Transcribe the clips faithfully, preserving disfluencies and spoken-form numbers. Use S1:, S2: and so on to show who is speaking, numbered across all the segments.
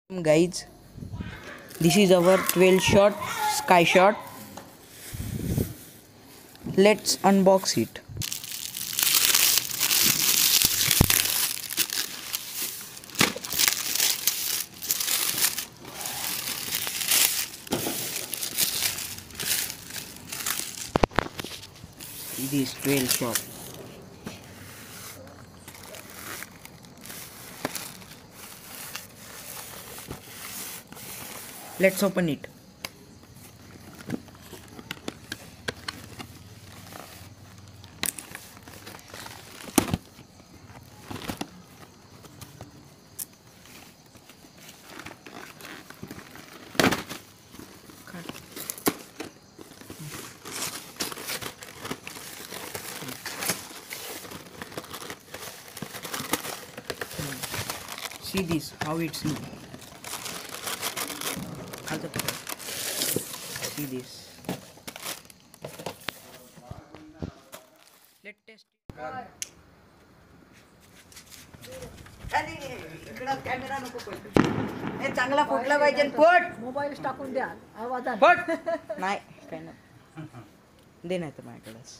S1: Guys, this is our twelve shot sky shot. Let's unbox it. This twelve shot. Let's open it. See this, how it's look. See this. Let's test it. इकडं camera नको पडू. हे चांगला फुटला पाहिजे. पट
S2: mobile टाकून द्या आवाजात.
S1: पट नाही काय नाही दे नाही तर माझ्याकडेच.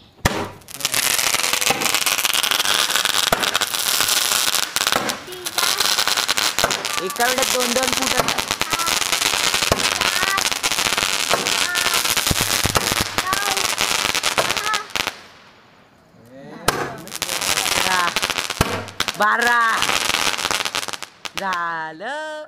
S1: एका वेळेत दोन दोन फुटत. बारा झालं.